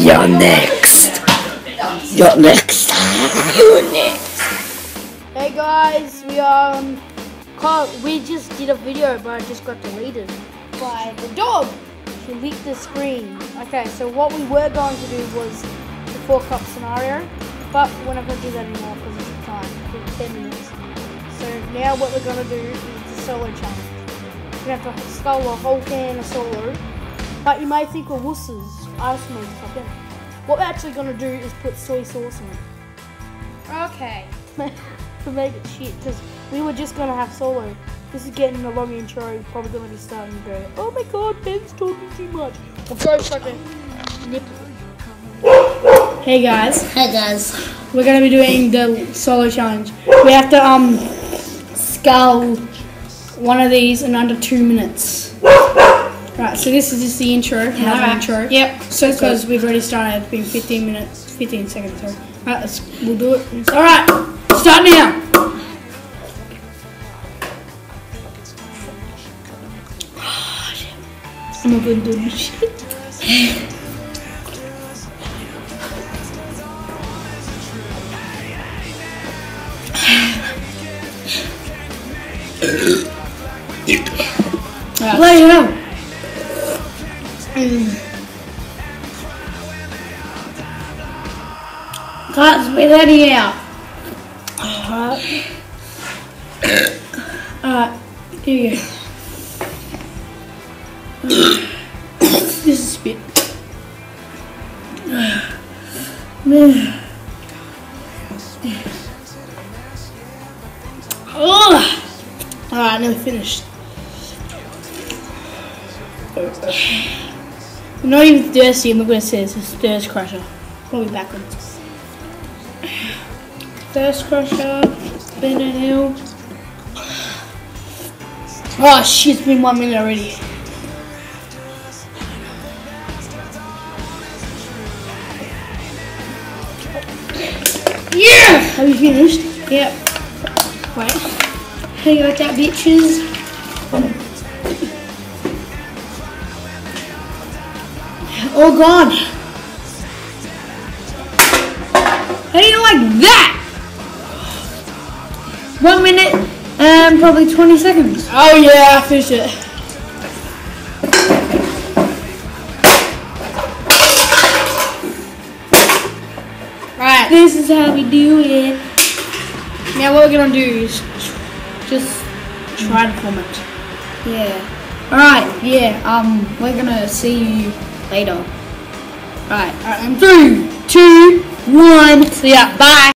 You're next. You're next. You're next. Hey guys, we just did a video, but I just got deleted by the dog. She leaked the screen. Okay, so what we were going to do was the 4-cup scenario, but we're not going to do that anymore because it's the time. It's 10 minutes. So now what we're going to do is the solo challenge. We're going to have to scull a whole can of solo, but you may think we're wusses. Ice cream if I can. What we're actually going to do is put soy sauce in it. Okay. To make it shit, because we were just going to have solo. This is getting a long intro. Probably going to be starting to go, oh my god, Ben's talking too much. We'll go fucking nipple. Hey guys. Hey guys. We're going to be doing the solo challenge. We have to scull one of these in under 2 minutes. Right, so this is just the intro. Another intro. Yep. So because we've already started, it's been 15 seconds. Sorry. Alright, we'll do it. Alright, start now. I'm not gonna do this shit. Play it out. Can't spit any out. Alright, here you go. This is spit. Alright, now finished. I'm not even thirsty, I'm not going to say this. It's thirst crusher. Probably backwards. Thirst crusher. Bennett Hill. Oh shit, it's been 1 minute already. Yeah! Have you finished? Yep. Wait. How you like that, bitches? Oh god! How do you like that? 1 minute and probably 20 seconds. Oh yeah, I finished it. Right, this is how we do it. Now what we're gonna do is just try to film it. Yeah. Alright, yeah, we're gonna see you later. Alright, in 3, 2, 1. See ya, bye.